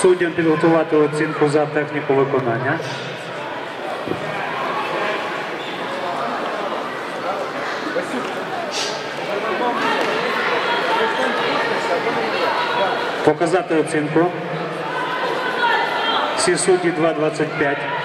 Суддям підготувати оцінку за техніку виконання. Показати оцінку. Всі судді 2.25.